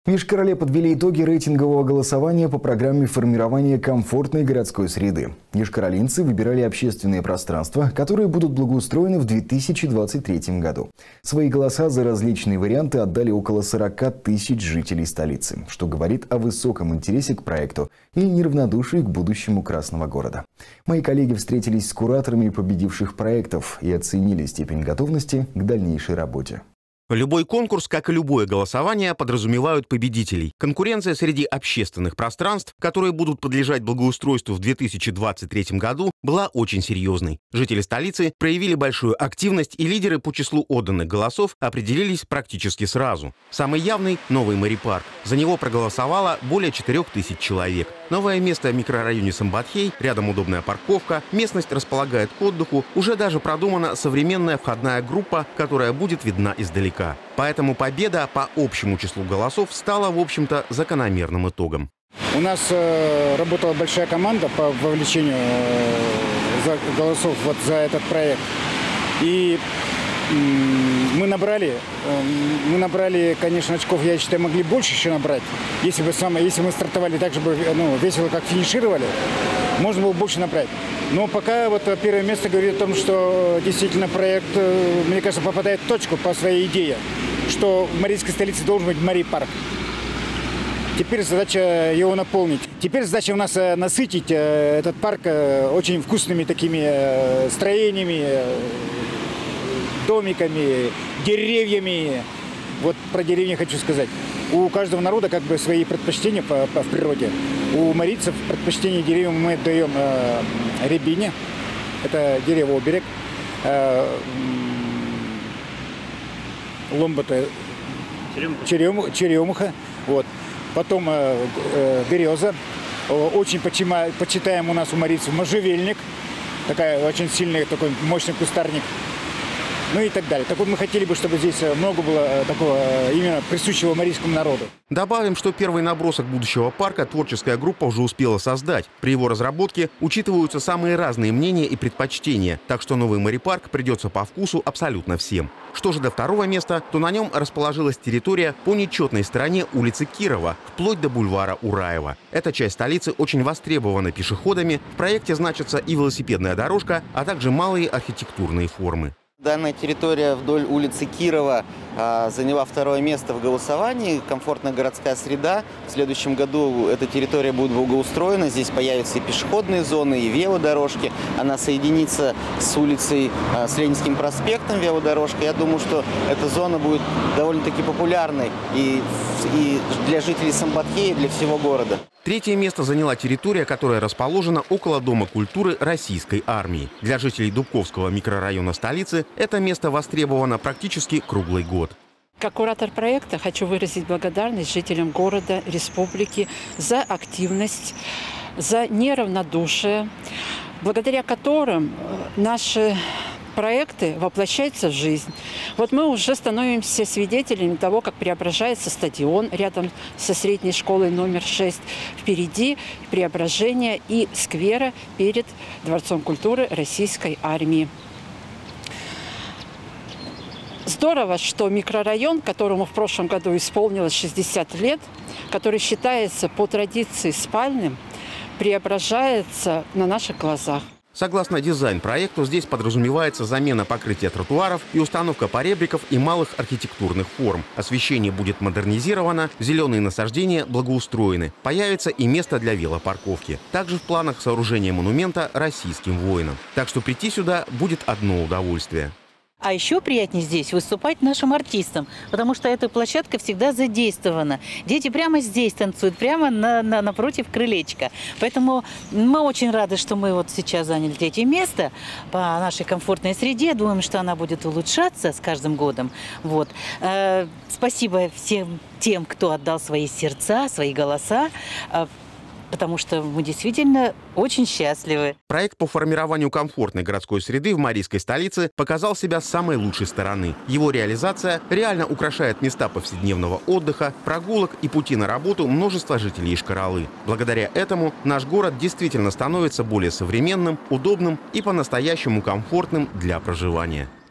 В Йошкар-Оле подвели итоги рейтингового голосования по программе формирования комфортной городской среды. Йошкар-Олинцы выбирали общественные пространства, которые будут благоустроены в 2023 году. Свои голоса за различные варианты отдали около 40 тысяч жителей столицы, что говорит о высоком интересе к проекту и неравнодушии к будущему Красного города. Мои коллеги встретились с кураторами победивших проектов и оценили степень готовности к дальнейшей работе. Любой конкурс, как и любое голосование, подразумевают победителей. Конкуренция среди общественных пространств, которые будут подлежать благоустройству в 2023 году, была очень серьезной. Жители столицы проявили большую активность, и лидеры по числу отданных голосов определились практически сразу. Самый явный – новый Мари-парк. За него проголосовало более 4000 человек. Новое место в микрорайоне Самбатхей, рядом удобная парковка, местность располагает к отдыху, уже даже продумана современная входная группа, которая будет видна издалека. Поэтому победа по общему числу голосов стала, в общем-то, закономерным итогом. У нас работала большая команда по вовлечению голосов за этот проект. И мы набрали, конечно, очков, я считаю, могли больше еще набрать. Если мы стартовали так же весело, как финишировали, можно было больше набрать. Но пока вот первое место говорит о том, что действительно проект, мне кажется, попадает в точку по своей идее, что в марийской столице должен быть Мари-парк. Теперь задача его наполнить. Теперь задача у нас насытить этот парк очень вкусными такими строениями, домиками, деревьями. Вот про деревья хочу сказать. У каждого народа как бы свои предпочтения в природе. У марийцев предпочтение деревьям мы даем рябине, это дерево-оберег, ломбата, черемуха, вот. Потом береза, очень почитаем у нас у марийцев можжевельник, такая очень сильный, такой мощный кустарник. Ну и так далее. Так вот мы хотели бы, чтобы здесь много было такого именно присущего марийскому народу. Добавим, что первый набросок будущего парка творческая группа уже успела создать. При его разработке учитываются самые разные мнения и предпочтения, так что новый Мари-парк придется по вкусу абсолютно всем. Что же до второго места, то на нем расположилась территория по нечетной стороне улицы Кирова, вплоть до бульвара Ураева. Эта часть столицы очень востребована пешеходами. В проекте значится и велосипедная дорожка, а также малые архитектурные формы. Данная территория вдоль улицы Кирова заняла второе место в голосовании. Комфортная городская среда. В следующем году эта территория будет благоустроена. Здесь появятся и пешеходные зоны, и велодорожки. Она соединится с улицей, с Ленинским проспектом, велодорожка. Я думаю, что эта зона будет довольно-таки популярной и для жителей Самбатхея, и для всего города. Третье место заняла территория, которая расположена около Дома культуры Российской армии. Для жителей Дубковского микрорайона столицы это место востребовано практически круглый год. Как куратор проекта хочу выразить благодарность жителям города, республики за активность, за неравнодушие, благодаря которым наши проекты воплощаются в жизнь. Вот мы уже становимся свидетелями того, как преображается стадион рядом со средней школой номер 6. Впереди преображение и сквера перед Дворцом культуры Российской армии. Здорово, что микрорайон, которому в прошлом году исполнилось 60 лет, который считается по традиции спальным, преображается на наших глазах. Согласно дизайн-проекту, здесь подразумевается замена покрытия тротуаров и установка поребриков и малых архитектурных форм. Освещение будет модернизировано, зеленые насаждения благоустроены. Появится и место для велопарковки. Также в планах сооружения монумента российским воинам. Так что прийти сюда будет одно удовольствие. А еще приятнее здесь выступать нашим артистам, потому что эта площадка всегда задействована. Дети прямо здесь танцуют, прямо напротив крылечка. Поэтому мы очень рады, что мы вот сейчас заняли третье место по нашей комфортной среде. Думаем, что она будет улучшаться с каждым годом. Вот. Спасибо всем тем, кто отдал свои сердца, свои голоса. Потому что мы действительно очень счастливы. Проект по формированию комфортной городской среды в марийской столице показал себя с самой лучшей стороны. Его реализация реально украшает места повседневного отдыха, прогулок и пути на работу множества жителей Йошкар-Олы. Благодаря этому наш город действительно становится более современным, удобным и по-настоящему комфортным для проживания.